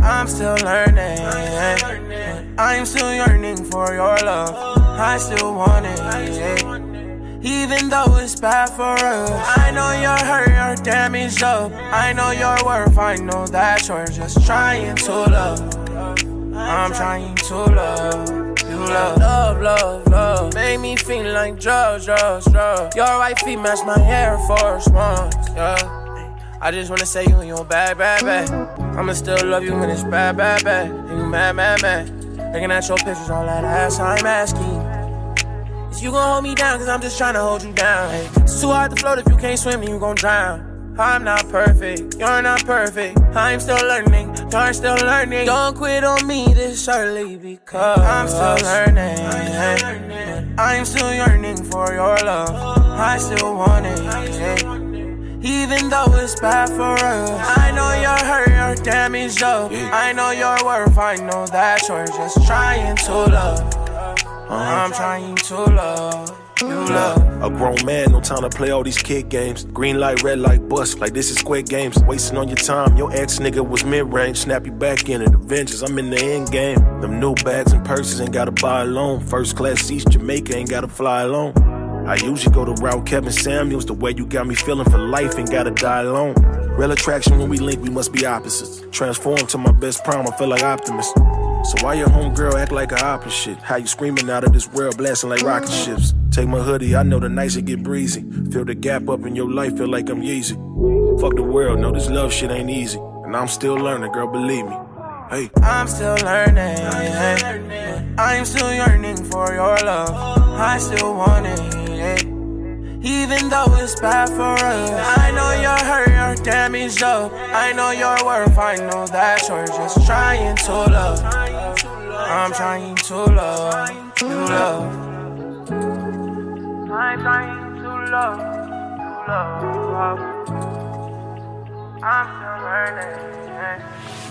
I'm still learning. I'm still yearning for your love. I still want it. Even though it's bad for us. I know you're hurt, you're damaged up. I know your worth, I know that you're just trying to love. I'm trying to love. You love. Make me feel like drugs. Your white feet match my Air Force Ones, yeah. I just wanna say you bad. I'ma still love you when it's bad. And you mad. Looking at your pictures, all that ass, I'm asking. Is you gon' hold me down, cause I'm just tryna hold you down. Hey, it's too hard to float if you can't swim, then you gon' drown. I'm not perfect, you're not perfect. I'm still learning, you're still learning. Don't quit on me this early, because I'm still learning. I'm still yearning for your love. I still want it. Even though it's bad for us. I know you're hurt, you're damaged up. I know your worth, I know that you're just trying to love. I'm trying to love. You love. A grown man, no time to play all these kid games. Green light, red light, bust, like this is Squid Games. Wasting on your time, your ex nigga was mid-range. Snap you back in it, Avengers, I'm in the end game. Them new bags and purses ain't gotta buy alone. First class seats, Jamaica ain't gotta fly alone. I usually go the route Kevin Samuels. The way you got me feeling for life ain't gotta die alone. Real attraction when we link, we must be opposites. Transform to my best prime, I feel like Optimus. So why your homegirl act like a opposite? How you screaming out of this world, blasting like rocket ships? Take my hoodie, I know the nights it get breezy. Feel the gap up in your life, feel like I'm Yeezy. Fuck the world, know this love shit ain't easy. And I'm still learning, girl, believe me. Hey. I'm still learning. I'm still yearning for your love. I still want it. Even though it's bad for us. I know you're hurt, you're damaged up. I know your worth, I know that you're just trying to love. I'm trying to love. You love. I'm trying to love. You love. I'm still learning.